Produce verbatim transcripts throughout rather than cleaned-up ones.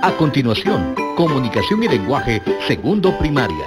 A continuación, comunicación y lenguaje, segundo primaria.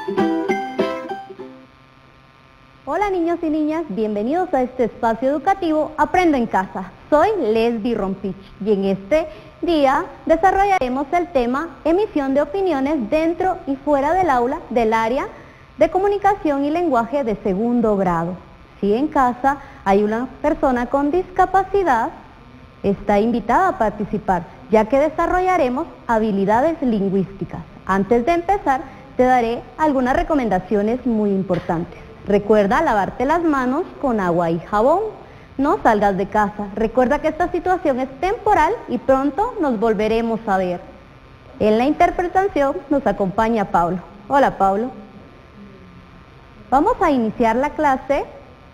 Hola niños y niñas, bienvenidos a este espacio educativo Aprendo en Casa. Soy Lesbi Rompich y en este día desarrollaremos el tema emisión de opiniones dentro y fuera del aula del área de comunicación y lenguaje de segundo grado. Si en casa hay una persona con discapacidad, está invitada a participar, ya que desarrollaremos habilidades lingüísticas. Antes de empezar, te daré algunas recomendaciones muy importantes. Recuerda lavarte las manos con agua y jabón. No salgas de casa. Recuerda que esta situación es temporal y pronto nos volveremos a ver. En la interpretación nos acompaña Pablo. Hola, Pablo. Vamos a iniciar la clase,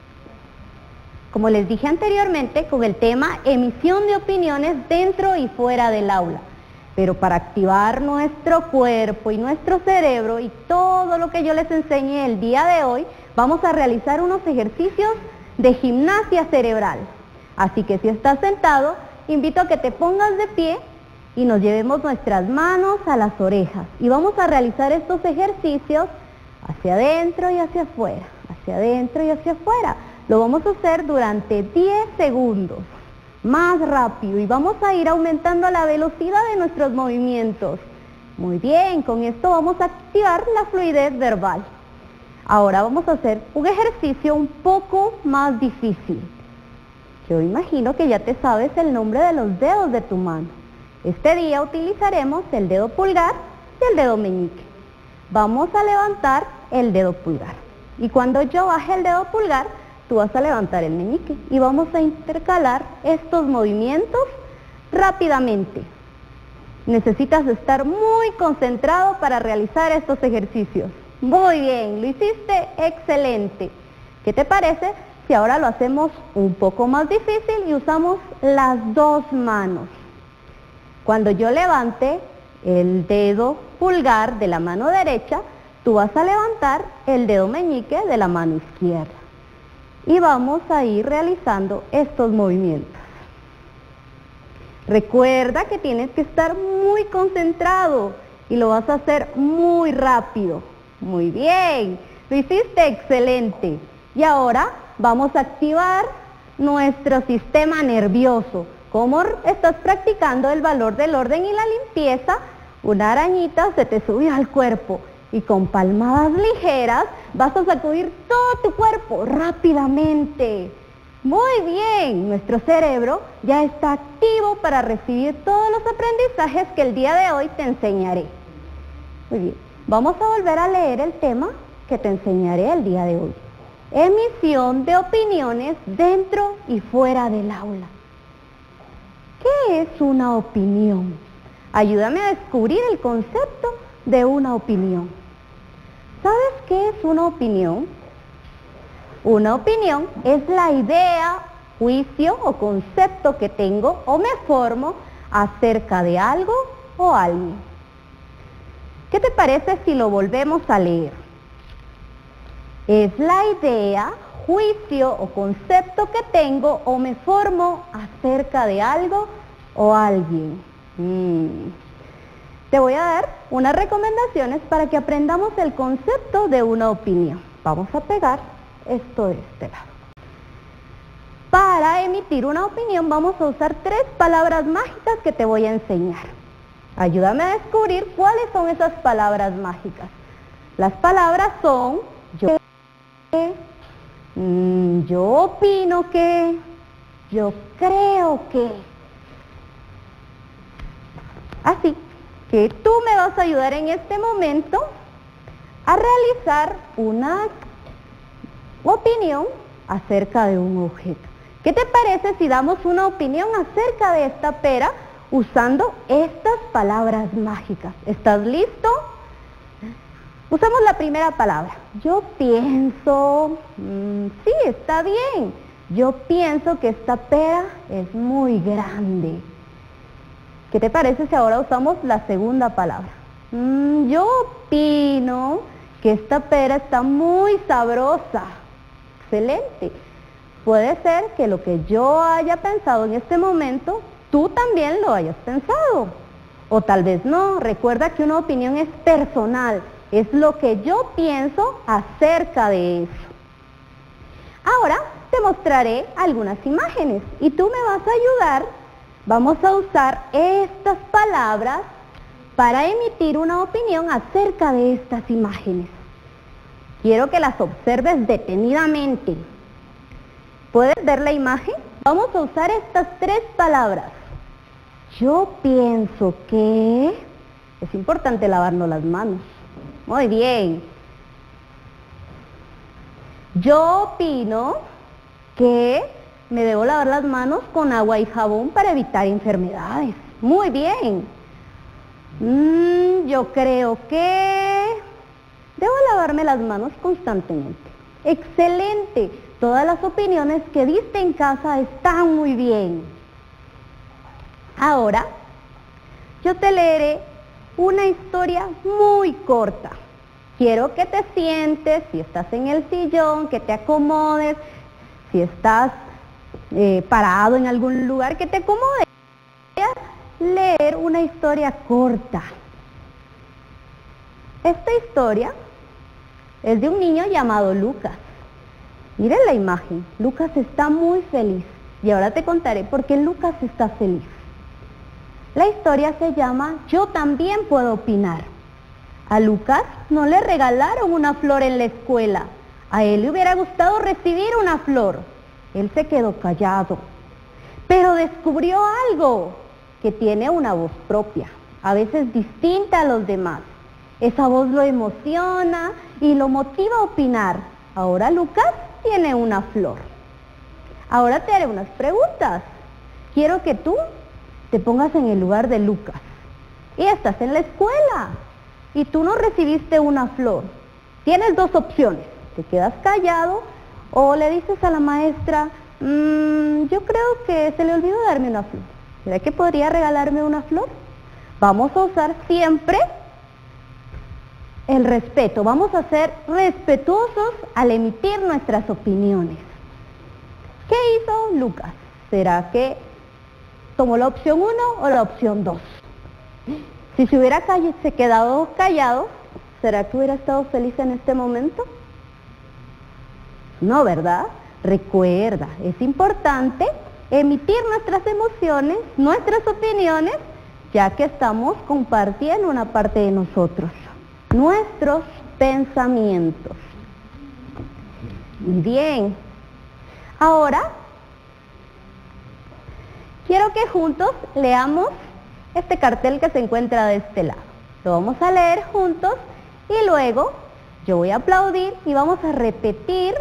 como les dije anteriormente, con el tema emisión de opiniones dentro y fuera del aula. Pero para activar nuestro cuerpo y nuestro cerebro y todo lo que yo les enseñé el día de hoy, vamos a realizar unos ejercicios de gimnasia cerebral. Así que si estás sentado, invito a que te pongas de pie y nos llevemos nuestras manos a las orejas. Y vamos a realizar estos ejercicios hacia adentro y hacia afuera, hacia adentro y hacia afuera. Lo vamos a hacer durante diez segundos, más rápido, y vamos a ir aumentando la velocidad de nuestros movimientos. Muy bien, con esto vamos a activar la fluidez verbal. Ahora vamos a hacer un ejercicio un poco más difícil. Yo imagino que ya te sabes el nombre de los dedos de tu mano. Este día utilizaremos el dedo pulgar y el dedo meñique. Vamos a levantar el dedo pulgar. Y cuando yo baje el dedo pulgar, tú vas a levantar el meñique y vamos a intercalar estos movimientos rápidamente. Necesitas estar muy concentrado para realizar estos ejercicios. Muy bien, lo hiciste excelente. ¿Qué te parece si ahora lo hacemos un poco más difícil y usamos las dos manos? Cuando yo levante el dedo pulgar de la mano derecha, tú vas a levantar el dedo meñique de la mano izquierda. Y vamos a ir realizando estos movimientos. Recuerda que tienes que estar muy concentrado y lo vas a hacer muy rápido. Muy bien, lo hiciste excelente. Y ahora vamos a activar nuestro sistema nervioso. Como estás practicando el valor del orden y la limpieza, una arañita se te subió al cuerpo. Y con palmadas ligeras vas a sacudir todo tu cuerpo rápidamente. Muy bien, nuestro cerebro ya está activo para recibir todos los aprendizajes que el día de hoy te enseñaré. Muy bien, vamos a volver a leer el tema que te enseñaré el día de hoy. Emisión de opiniones dentro y fuera del aula. ¿Qué es una opinión? Ayúdame a descubrir el concepto de una opinión. ¿Sabes qué es una opinión? Una opinión es la idea, juicio o concepto que tengo o me formo acerca de algo o alguien. ¿Qué te parece si lo volvemos a leer? Es la idea, juicio o concepto que tengo o me formo acerca de algo o alguien. Mm. Te voy a dar unas recomendaciones para que aprendamos el concepto de una opinión. Vamos a pegar esto de este lado. Para emitir una opinión vamos a usar tres palabras mágicas que te voy a enseñar. Ayúdame a descubrir cuáles son esas palabras mágicas. Las palabras son yo que, mmm, yo opino que, yo creo que. Así que tú me vas a ayudar en este momento a realizar una opinión acerca de un objeto. ¿Qué te parece si damos una opinión acerca de esta pera usando estas palabras mágicas? ¿Estás listo? Usamos la primera palabra. Yo pienso, mmm, sí, está bien. Yo pienso que esta pera es muy grande. ¿Qué te parece si ahora usamos la segunda palabra? Mm, yo opino que esta pera está muy sabrosa. Excelente. Puede ser que lo que yo haya pensado en este momento, tú también lo hayas pensado. O tal vez no. Recuerda que una opinión es personal, es lo que yo pienso acerca de eso. Ahora te mostraré algunas imágenes y tú me vas a ayudar. Vamos a usar estas palabras para emitir una opinión acerca de estas imágenes. Quiero que las observes detenidamente. ¿Puedes ver la imagen? Vamos a usar estas tres palabras. Yo pienso que... Es importante lavarnos las manos. Muy bien. Yo opino que me debo lavar las manos con agua y jabón para evitar enfermedades. Muy bien. Mm, yo creo que debo lavarme las manos constantemente. Excelente. Todas las opiniones que diste en casa están muy bien. Ahora, yo te leeré una historia muy corta. Quiero que te sientes, si estás en el sillón, que te acomodes, si estás eh, parado en algún lugar, que te acomodes. Voy a leer una historia corta. Esta historia es de un niño llamado Lucas. Miren la imagen, Lucas está muy feliz y ahora te contaré por qué Lucas está feliz. La historia se llama Yo también puedo opinar. A Lucas no le regalaron una flor en la escuela, a él le hubiera gustado recibir una flor. Él se quedó callado, pero descubrió algo, que tiene una voz propia, a veces distinta a los demás. Esa voz lo emociona y lo motiva a opinar. Ahora Lucas tiene una flor. Ahora te haré unas preguntas. Quiero que tú te pongas en el lugar de Lucas. Y estás en la escuela y tú no recibiste una flor. Tienes dos opciones. Te quedas callado o le dices a la maestra, mmm, yo creo que se le olvidó darme una flor. ¿Será que podría regalarme una flor? Vamos a usar siempre el respeto. Vamos a ser respetuosos al emitir nuestras opiniones. ¿Qué hizo Lucas? ¿Será que tomó la opción uno o la opción dos? Si se hubiera call- se quedado callado, ¿será que hubiera estado feliz en este momento? No, ¿verdad? Recuerda, es importante emitir nuestras emociones, nuestras opiniones, ya que estamos compartiendo una parte de nosotros, nuestros pensamientos. Muy bien. Ahora, quiero que juntos leamos este cartel que se encuentra de este lado. Lo vamos a leer juntos y luego yo voy a aplaudir y vamos a repetir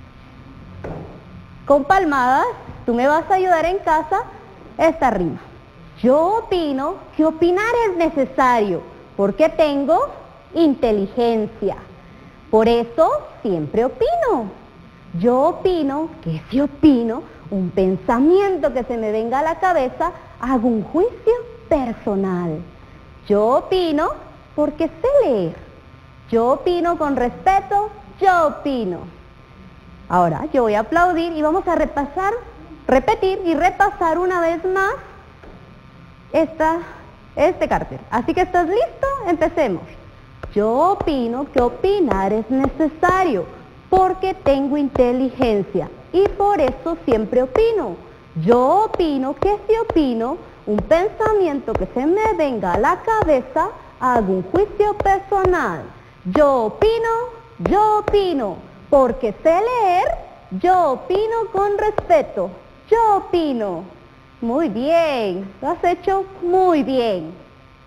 con palmadas. Tú me vas a ayudar en casa esta rima. Yo opino que opinar es necesario porque tengo inteligencia. Por eso siempre opino. Yo opino que si opino un pensamiento que se me venga a la cabeza, hago un juicio personal. Yo opino porque sé leer. Yo opino con respeto, yo opino. Ahora yo voy a aplaudir y vamos a repasar, repetir y repasar una vez más esta, este cartel. Así que ¿estás listo? Empecemos. Yo opino que opinar es necesario porque tengo inteligencia y por eso siempre opino. Yo opino que si opino un pensamiento que se me venga a la cabeza, hago un juicio personal. Yo opino, yo opino, porque sé leer, yo opino con respeto. Yo opino. Muy bien, lo has hecho muy bien.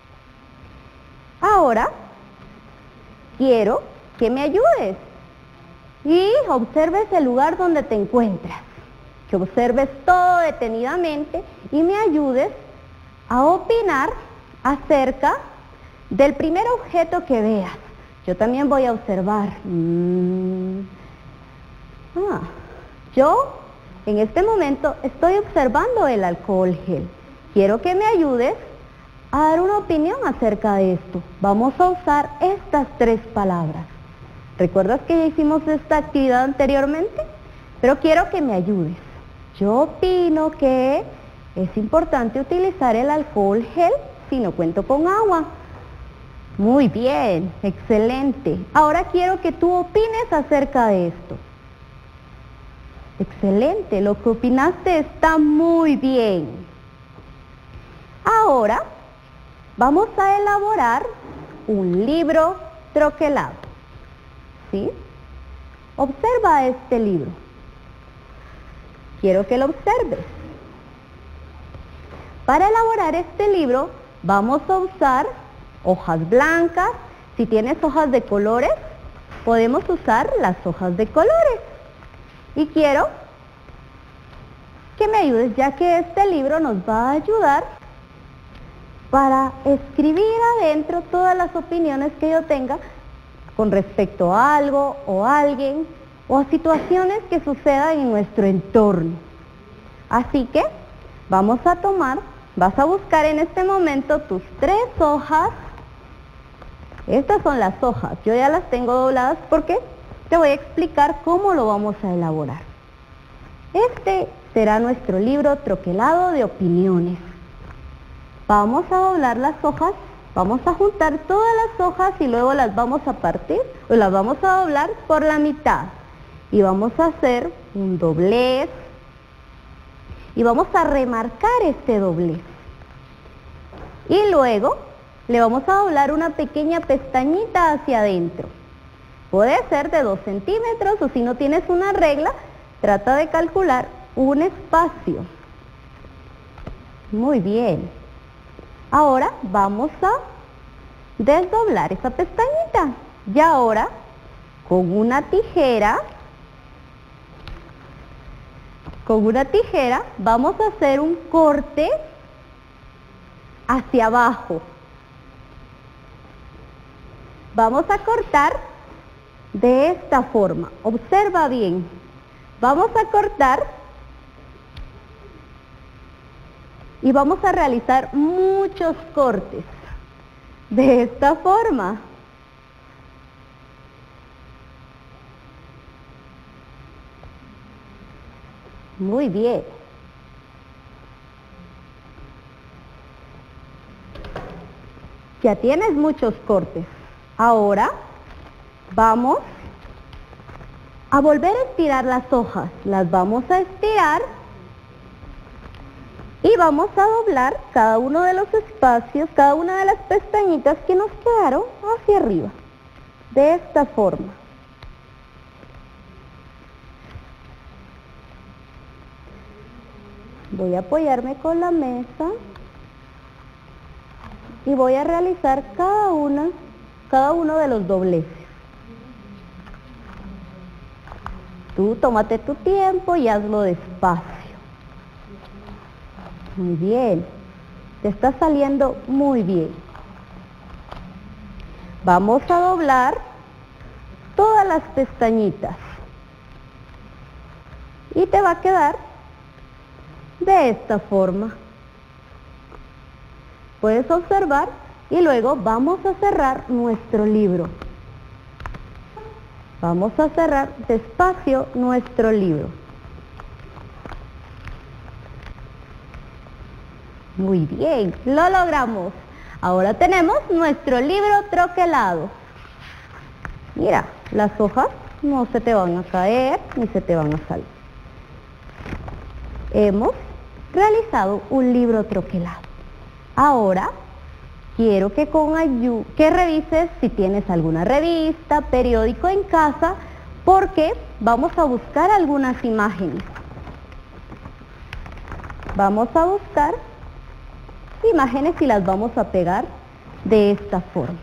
Ahora, quiero que me ayudes y observes el lugar donde te encuentras. Que observes todo detenidamente y me ayudes a opinar acerca del primer objeto que veas. Yo también voy a observar. Mm. Ah, yo en este momento estoy observando el alcohol gel. Quiero que me ayudes a dar una opinión acerca de esto. Vamos a usar estas tres palabras. ¿Recuerdas que ya hicimos esta actividad anteriormente? Pero quiero que me ayudes. Yo opino que es importante utilizar el alcohol gel si no cuento con agua? Muy bien, excelente. Ahora quiero que tú opines acerca de esto. Excelente, lo que opinaste está muy bien. Ahora vamos a elaborar un libro troquelado. ¿Sí? Observa este libro. Quiero que lo observes. Para elaborar este libro vamos a usar hojas blancas. Si tienes hojas de colores, podemos usar las hojas de colores. Y quiero que me ayudes, ya que este libro nos va a ayudar para escribir adentro todas las opiniones que yo tenga con respecto a algo o a alguien o a situaciones que sucedan en nuestro entorno. Así que vamos a tomar, vas a buscar en este momento tus tres hojas. Estas son las hojas, yo ya las tengo dobladas porque te voy a explicar cómo lo vamos a elaborar. Este será nuestro libro troquelado de opiniones. Vamos a doblar las hojas, vamos a juntar todas las hojas y luego las vamos a partir, o las vamos a doblar por la mitad. Y vamos a hacer un doblez y vamos a remarcar este doblez. Y luego le vamos a doblar una pequeña pestañita hacia adentro. Puede ser de dos centímetros o si no tienes una regla, trata de calcular un espacio. Muy bien. Ahora vamos a desdoblar esa pestañita. Y ahora, con una tijera, con una tijera vamos a hacer un corte hacia abajo. Vamos a cortar de esta forma. Observa bien. Vamos a cortar y vamos a realizar muchos cortes de esta forma. Muy bien. Ya tienes muchos cortes. Ahora vamos a volver a estirar las hojas. Las vamos a estirar y vamos a doblar cada uno de los espacios, cada una de las pestañitas que nos quedaron hacia arriba. De esta forma. Voy a apoyarme con la mesa y voy a realizar cada una, cada uno de los dobleces. Tú tómate tu tiempo y hazlo despacio. Muy bien. Te está saliendo muy bien. Vamos a doblar todas las pestañitas. Y te va a quedar de esta forma. Puedes observar y luego vamos a cerrar nuestro libro. Vamos a cerrar despacio nuestro libro. Muy bien, lo logramos. Ahora tenemos nuestro libro troquelado. Mira, las hojas no se te van a caer ni se te van a salir. Hemos realizado un libro troquelado. Ahora quiero que con ayu- que revises si tienes alguna revista, periódico en casa, porque vamos a buscar algunas imágenes. Vamos a buscar imágenes y las vamos a pegar de esta forma.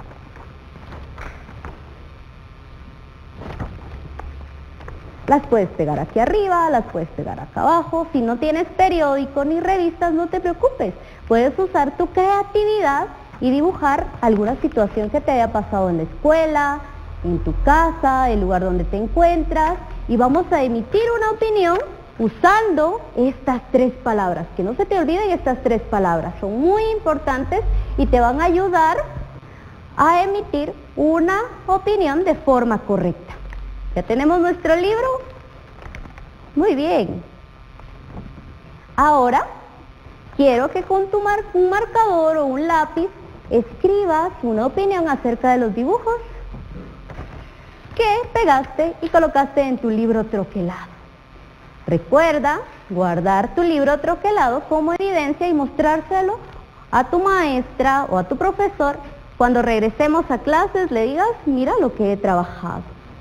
Las puedes pegar aquí arriba, las puedes pegar acá abajo. Si no tienes periódico ni revistas, no te preocupes. Puedes usar tu creatividad y dibujar alguna situación que te haya pasado en la escuela, en tu casa, el lugar donde te encuentras. Y vamos a emitir una opinión usando estas tres palabras. Que no se te olviden estas tres palabras. Son muy importantes y te van a ayudar a emitir una opinión de forma correcta. ¿Ya tenemos nuestro libro? Muy bien. Ahora quiero que con tu mar un marcador o un lápiz escribas una opinión acerca de los dibujos que pegaste y colocaste en tu libro troquelado. Recuerda guardar tu libro troquelado como evidencia y mostrárselo a tu maestra o a tu profesor cuando regresemos a clases, le digas, mira lo que he trabajado.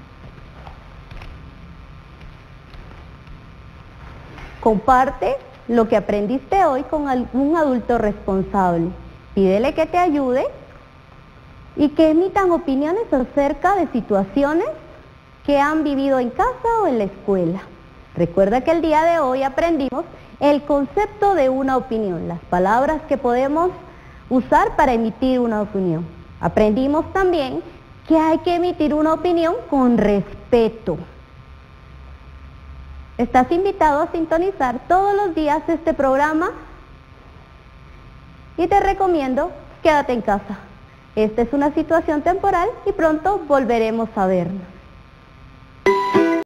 Comparte lo que aprendiste hoy con algún adulto responsable. Pídele que te ayude y que emitan opiniones acerca de situaciones que han vivido en casa o en la escuela. Recuerda que el día de hoy aprendimos el concepto de una opinión, las palabras que podemos usar para emitir una opinión. Aprendimos también que hay que emitir una opinión con respeto. Estás invitado a sintonizar todos los días este programa y te recomiendo quédate en casa. Esta es una situación temporal y pronto volveremos a vernos.